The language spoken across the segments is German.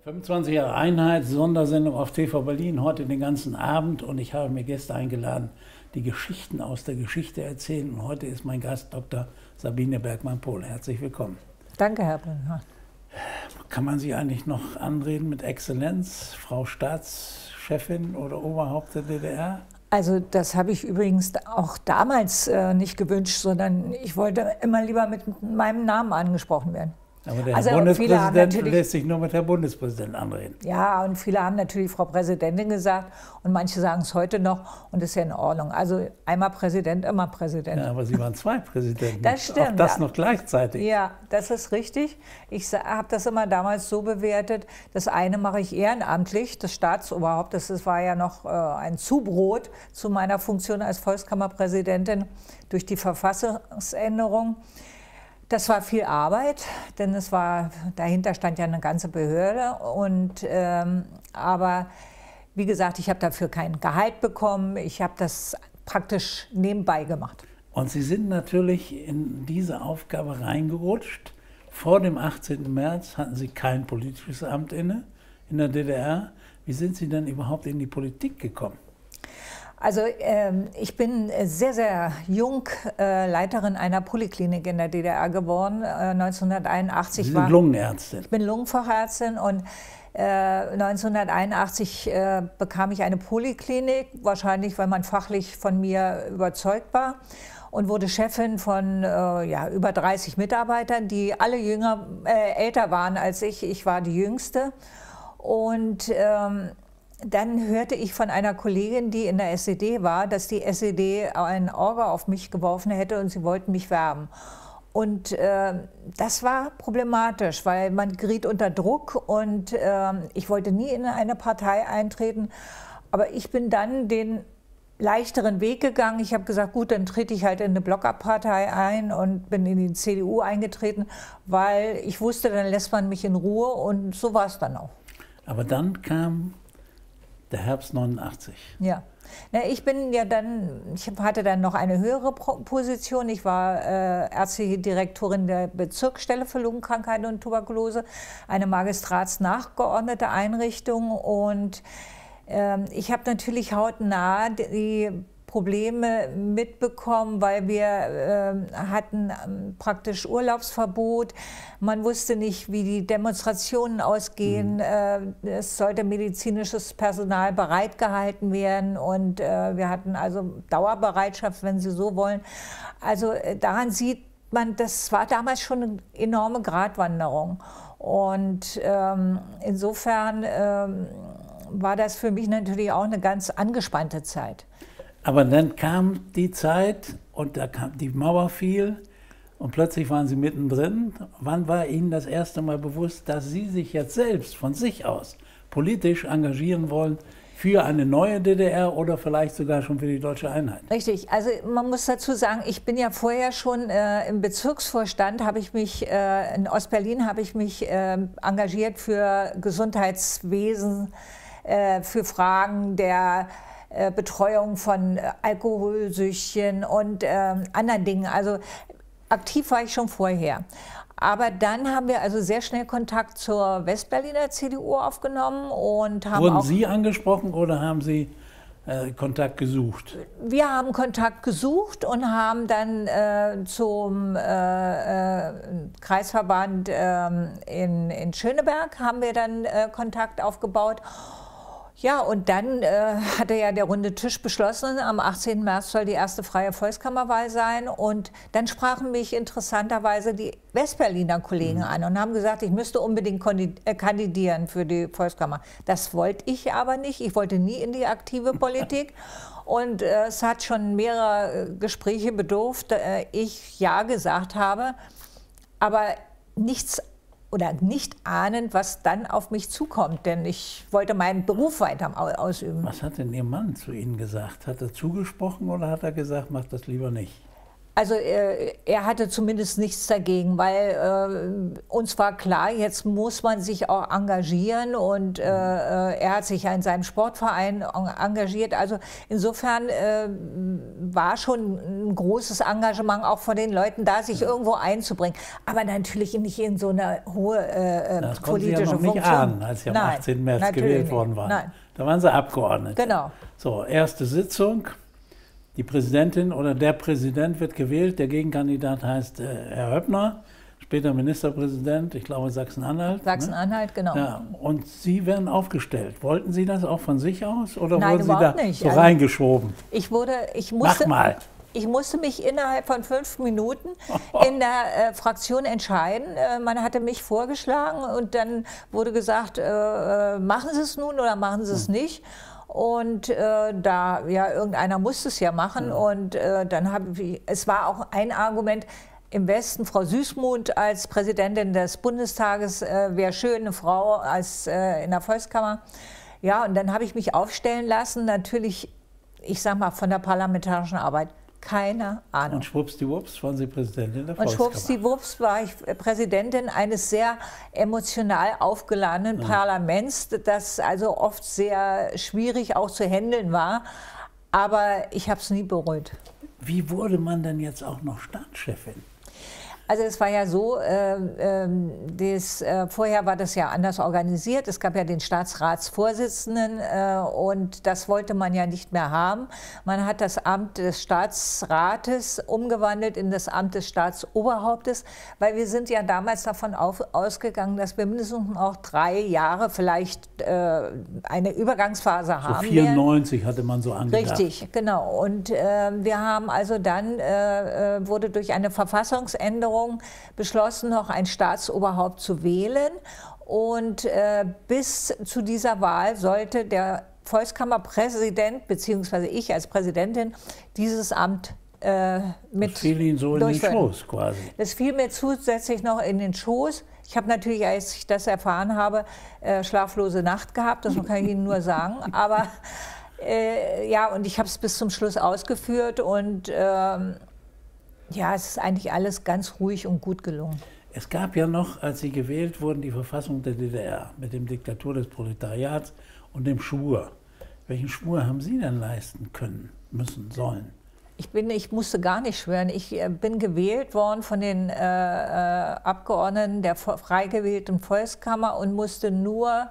25 Jahre Einheit, Sondersendung auf TV Berlin, heute den ganzen Abend, und ich habe mir Gäste eingeladen, die Geschichten aus der Geschichte erzählen, und heute ist mein Gast Dr. Sabine Bergmann-Pohl. Herzlich willkommen. Danke, Herr Brunner. Kann man Sie eigentlich noch anreden mit Exzellenz, Frau Staatschefin oder Oberhaupt der DDR? Also das habe ich übrigens auch damals nicht gewünscht, sondern ich wollte immer lieber mit meinem Namen angesprochen werden. Aber der Herr Bundespräsident lässt sich nur mit Herr Bundespräsident anreden. Ja, und viele haben natürlich Frau Präsidentin gesagt und manche sagen es heute noch, und das ist ja in Ordnung. Also einmal Präsident, immer Präsident. Ja, aber Sie waren zwei Präsidenten. Das stimmt. Auch das noch gleichzeitig. Ja, das ist richtig. Ich habe das immer damals so bewertet, das eine mache ich ehrenamtlich, das Staatsoberhaupt, das war ja noch ein Zubrot zu meiner Funktion als Volkskammerpräsidentin durch die Verfassungsänderung. Das war viel Arbeit, denn dahinter stand ja eine ganze Behörde. Aber wie gesagt, ich habe dafür kein Gehalt bekommen. Ich habe das praktisch nebenbei gemacht. Und Sie sind natürlich in diese Aufgabe reingerutscht. Vor dem 18. März hatten Sie kein politisches Amt inne in der DDR. Wie sind Sie denn überhaupt in die Politik gekommen? Also ich bin sehr, sehr jung Leiterin einer Poliklinik in der DDR geworden, 1981. Sie sind Lungenärztin. Ich bin Lungenfachärztin und 1981 bekam ich eine Poliklinik, wahrscheinlich weil man fachlich von mir überzeugt war, und wurde Chefin von über 30 Mitarbeitern, die alle älter waren als ich. Ich war die Jüngste. Und dann hörte ich von einer Kollegin, die in der SED war, dass die SED ein Auge auf mich geworfen hätte und sie wollten mich werben. Und das war problematisch, weil man geriet unter Druck und ich wollte nie in eine Partei eintreten. Aber ich bin dann den leichteren Weg gegangen. Ich habe gesagt, gut, dann trete ich halt in eine Blockerpartei ein und bin in die CDU eingetreten, weil ich wusste, dann lässt man mich in Ruhe, und so war es dann auch. Aber dann kam der Herbst 89. Ja. Ich hatte dann noch eine höhere Position. Ich war ärztliche Direktorin der Bezirksstelle für Lungenkrankheiten und Tuberkulose, eine magistratsnachgeordnete Einrichtung. Und ich habe natürlich hautnah die Probleme mitbekommen, weil wir hatten praktisch Urlaubsverbot. Man wusste nicht, wie die Demonstrationen ausgehen. Es sollte medizinisches Personal bereitgehalten werden, und wir hatten also Dauerbereitschaft, wenn Sie so wollen. Also daran sieht man, das war damals schon eine enorme Gratwanderung. Und insofern war das für mich natürlich auch eine ganz angespannte Zeit. Aber dann kam die Zeit und die Mauer fiel und plötzlich waren Sie mittendrin. Wann war Ihnen das erste Mal bewusst, dass Sie sich jetzt selbst von sich aus politisch engagieren wollen für eine neue DDR oder vielleicht sogar schon für die deutsche Einheit? Richtig, also man muss dazu sagen, ich bin ja vorher schon im Bezirksvorstand, in Ostberlin habe ich mich engagiert für Gesundheitswesen, für Fragen der Betreuung von Alkoholsüchtigen und anderen Dingen. Also aktiv war ich schon vorher. Aber dann haben wir also sehr schnell Kontakt zur Westberliner CDU aufgenommen und haben Wurden Sie angesprochen oder haben Sie Kontakt gesucht? Wir haben Kontakt gesucht und haben dann zum Kreisverband in Schöneberg haben wir dann Kontakt aufgebaut. Ja, und dann hatte ja der runde Tisch beschlossen, am 18. März soll die erste freie Volkskammerwahl sein. Und dann sprachen mich interessanterweise die Westberliner Kollegen an und haben gesagt, ich müsste unbedingt kandidieren für die Volkskammer. Das wollte ich aber nicht. Ich wollte nie in die aktive Politik. Und es hat schon mehrere Gespräche bedurft, ich ja gesagt habe, aber nicht ahnend, was dann auf mich zukommt, denn ich wollte meinen Beruf weiter ausüben. Was hat denn Ihr Mann zu Ihnen gesagt? Hat er zugesprochen oder hat er gesagt, mach das lieber nicht? Also er hatte zumindest nichts dagegen, weil uns war klar, jetzt muss man sich auch engagieren und er hat sich ja in seinem Sportverein engagiert. Also insofern war schon ein großes Engagement auch von den Leuten da, sich irgendwo einzubringen. Aber natürlich nicht in so eine hohe das politische Sie ja noch nicht Funktion. ahnen, als Sie am 18. März gewählt worden waren. Nein. Da waren Sie Abgeordnete. Genau. So, erste Sitzung. Die Präsidentin oder der Präsident wird gewählt. Der Gegenkandidat heißt Herr Höppner, später Ministerpräsident, ich glaube Sachsen-Anhalt. Sachsen-Anhalt, ne? Genau. Ja, und Sie werden aufgestellt. Wollten Sie das auch von sich aus oder Nein, wurden Sie da nicht. so reingeschoben? Ich musste mich innerhalb von 5 Minuten in der Fraktion entscheiden. Man hatte mich vorgeschlagen und dann wurde gesagt, machen Sie es nun oder machen Sie es nicht. Und da, ja, irgendeiner musste es ja machen. Ja. Und dann es war auch ein Argument im Westen, Frau Süßmuth als Präsidentin des Bundestages, wäre schön, eine Frau als in der Volkskammer. Ja, und dann habe ich mich aufstellen lassen, natürlich, ich sag mal, von der parlamentarischen Arbeit. Keine Ahnung. Und schwuppsdiwupps waren Sie Präsidentin der Volkskammer. Und schwuppsdiwupps war ich Präsidentin eines sehr emotional aufgeladenen Parlaments, das also oft sehr schwierig auch zu handeln war. Aber ich habe es nie bereut. Wie wurde man denn jetzt auch noch Staatschefin? Also es war ja so, vorher war das ja anders organisiert. Es gab ja den Staatsratsvorsitzenden und das wollte man ja nicht mehr haben. Man hat das Amt des Staatsrates umgewandelt in das Amt des Staatsoberhauptes, weil wir sind ja damals davon ausgegangen, dass wir mindestens noch 3 Jahre vielleicht eine Übergangsphase haben. So 94 hatte man so angedacht. Richtig, genau. Und wir haben also dann, wurde durch eine Verfassungsänderung beschlossen, noch ein Staatsoberhaupt zu wählen. Und bis zu dieser Wahl sollte der Volkskammerpräsident, beziehungsweise ich als Präsidentin, dieses Amt mit das fiel Ihnen so in den Schoß quasi. Das fiel mir zusätzlich noch in den Schoß. Ich habe natürlich, als ich das erfahren habe, schlaflose Nacht gehabt, das kann ich Ihnen nur sagen. Aber ja, und ich habe es bis zum Schluss ausgeführt und ja, es ist eigentlich alles ganz ruhig und gut gelungen. Es gab ja noch, als Sie gewählt wurden, die Verfassung der DDR mit dem Diktatur des Proletariats und dem Schwur. Welchen Schwur haben Sie denn leisten können, müssen, sollen? Ich musste gar nicht schwören. Ich bin gewählt worden von den Abgeordneten der frei gewählten Volkskammer und musste nur,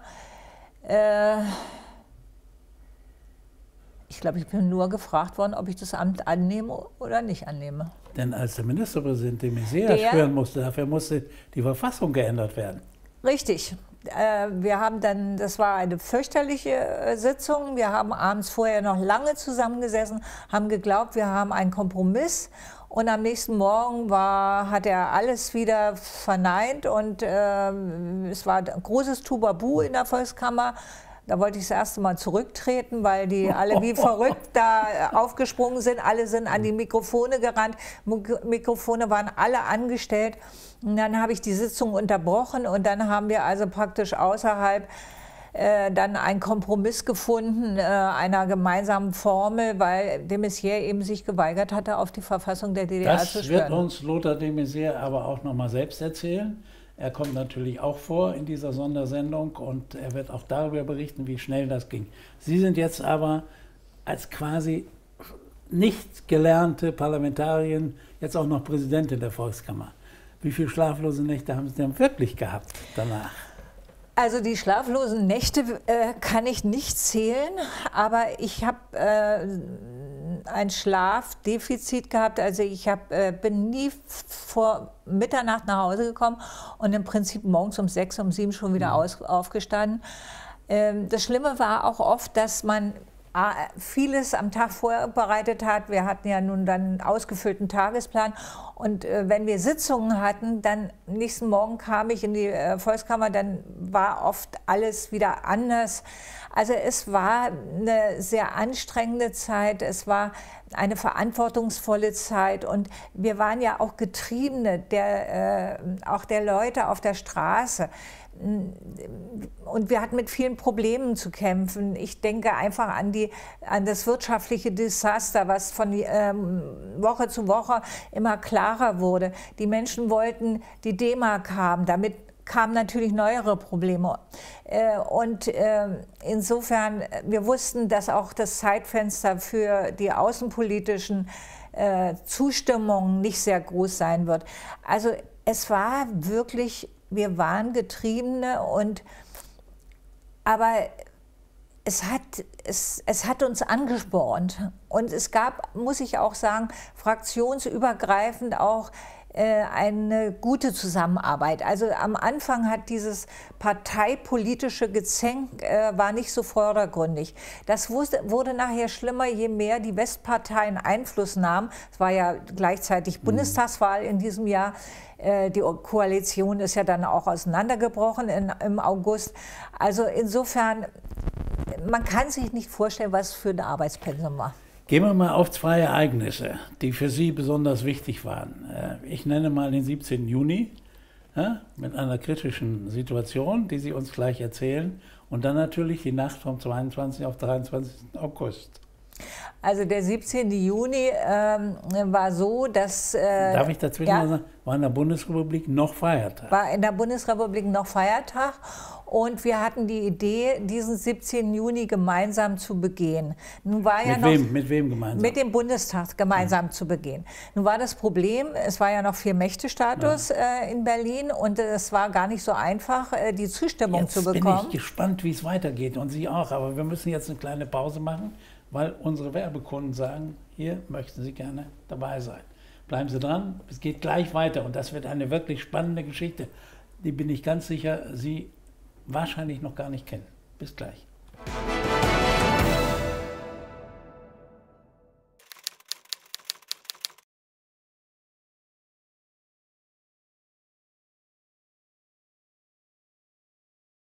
ich glaube, ich bin nur gefragt worden, ob ich das Amt annehme oder nicht annehme. Denn als der Ministerpräsident de Maizière schwören musste, dafür musste die Verfassung geändert werden. Richtig. Wir haben dann, das war eine fürchterliche Sitzung, wir haben abends vorher noch lange zusammengesessen, haben geglaubt, wir haben einen Kompromiss und am nächsten Morgen hat er alles wieder verneint und es war ein großes Tubabu in der Volkskammer. Da wollte ich das erste Mal zurücktreten, weil die alle wie verrückt da aufgesprungen sind. Alle sind an die Mikrofone gerannt. Mikrofone waren alle angestellt. Und dann habe ich die Sitzung unterbrochen und dann haben wir also praktisch außerhalb dann einen Kompromiss gefunden, einer gemeinsamen Formel, weil de Maizière eben sich geweigert hatte, auf die Verfassung der DDR zu schwören. Das wird uns Lothar de Maizière aber auch noch mal selbst erzählen. Er kommt natürlich auch vor in dieser Sondersendung und er wird auch darüber berichten, wie schnell das ging. Sie sind jetzt aber als quasi nicht gelernte Parlamentarierin jetzt auch noch Präsidentin der Volkskammer. Wie viele schlaflose Nächte haben Sie denn wirklich gehabt danach? Also die schlaflosen Nächte kann ich nicht zählen, aber ich habe ein Schlafdefizit gehabt. Also ich bin nie vor Mitternacht nach Hause gekommen und im Prinzip morgens um 6, um 7 schon wieder aufgestanden. Das Schlimme war auch oft, dass man vieles am Tag vorbereitet hat. Wir hatten ja nun dann einen ausgefüllten Tagesplan und wenn wir Sitzungen hatten, dann nächsten Morgen kam ich in die Volkskammer, dann war oft alles wieder anders. Also es war eine sehr anstrengende Zeit, es war eine verantwortungsvolle Zeit und wir waren ja auch Getriebene, auch der Leute auf der Straße. Und wir hatten mit vielen Problemen zu kämpfen. Ich denke einfach an das wirtschaftliche Desaster, was von Woche zu Woche immer klarer wurde. Die Menschen wollten die D-Mark haben, damit kamen natürlich neuere Probleme. Und insofern, wir wussten, dass auch das Zeitfenster für die außenpolitischen Zustimmungen nicht sehr groß sein wird. Also es war wirklich, wir waren Getriebene, aber es hat uns angespornt. Und es gab, muss ich auch sagen, fraktionsübergreifend auch eine gute Zusammenarbeit. Also am Anfang hat dieses parteipolitische Gezänk war nicht so vordergründig. Das wurde nachher schlimmer, je mehr die Westparteien Einfluss nahmen. Es war ja gleichzeitig Bundestagswahl in diesem Jahr. Die Koalition ist ja dann auch auseinandergebrochen im August. Also insofern, man kann sich nicht vorstellen, was für ein Arbeitspensum war. Gehen wir mal auf zwei Ereignisse, die für Sie besonders wichtig waren. Ich nenne mal den 17. Juni mit einer kritischen Situation, die Sie uns gleich erzählen. Und dann natürlich die Nacht vom 22. auf 23. August. Also der 17. Juni war so, dass... Darf ich dazwischen mal sagen, war in der Bundesrepublik noch Feiertag. War in der Bundesrepublik noch Feiertag. Und wir hatten die Idee, diesen 17. Juni gemeinsam zu begehen. Nun war ja mit wem gemeinsam? Mit dem Bundestag gemeinsam zu begehen. Nun war das Problem, es war ja noch Vier-Mächte-Status in Berlin und es war gar nicht so einfach, die Zustimmung zu bekommen. Jetzt bin ich gespannt, wie es weitergeht und Sie auch. Aber wir müssen jetzt eine kleine Pause machen, weil unsere Werbekunden sagen, hier möchten Sie gerne dabei sein. Bleiben Sie dran, es geht gleich weiter und das wird eine wirklich spannende Geschichte. Die bin ich ganz sicher, Sie wahrscheinlich noch gar nicht kennen. Bis gleich.